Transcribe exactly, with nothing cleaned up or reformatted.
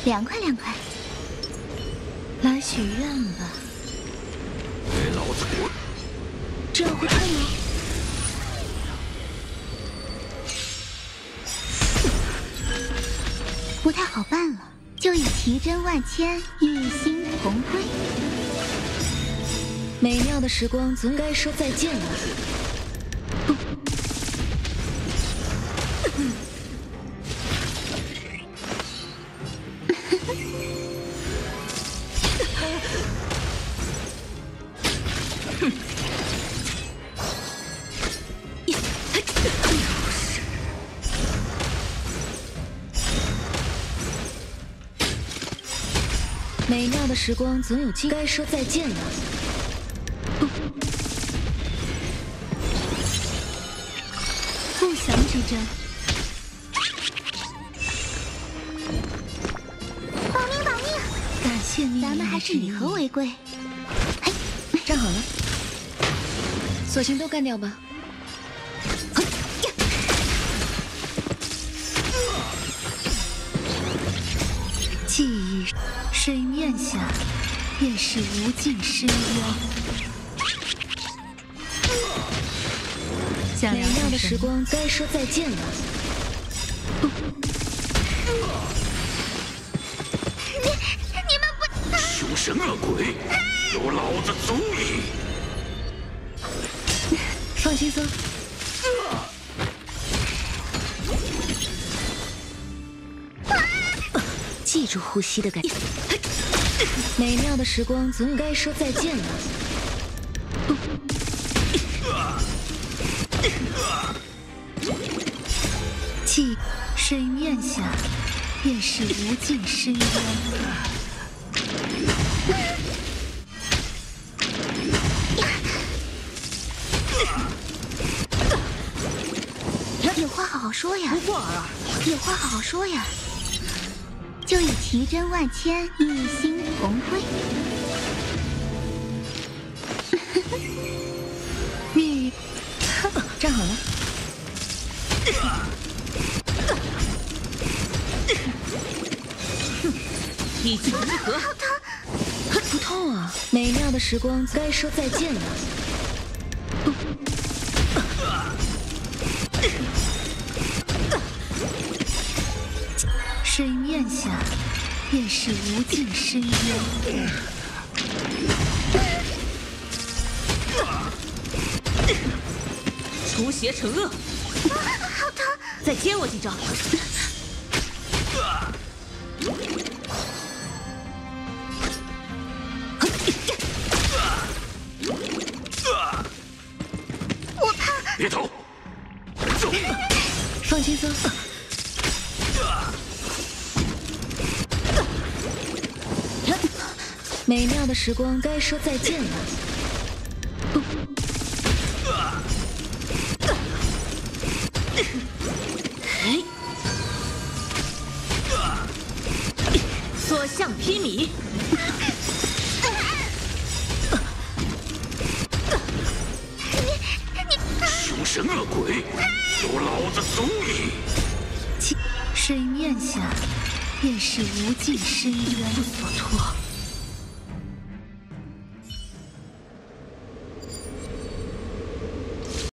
凉快凉快。来许愿吧。 给老子滚！ 这样会痛吗？不太好办了，就以奇珍万千，一心同归。美妙的时光总该说再见了。不。美妙的时光总有尽，该说再见了。不祥之针，保命保命！感谢你，咱们还是以和为贵。嘿，站好了，索性都干掉吧。记忆，水面下便是无尽深渊。美妙的时光该说再见了。你你们不， 凶神恶鬼，有老子足矣。 放轻松。记住呼吸的感觉。美妙的时光总有该说再见了。记，水面下便是无尽深渊。有话好好说呀！ 不过啊， 有话好好说呀！就以奇珍万千，一心同归。蜜，站好了。 一击即合。 好疼！不痛啊！美妙的时光该说再见了。水面下便是无尽深渊。 除邪惩恶。 好疼！ 再接我几招。 我怕。 别走，走。 放轻松。美妙的时光该说再见了。 哎，所向披靡。 凶神恶鬼，有老子足矣。 水面下便是无尽深渊。 不所托。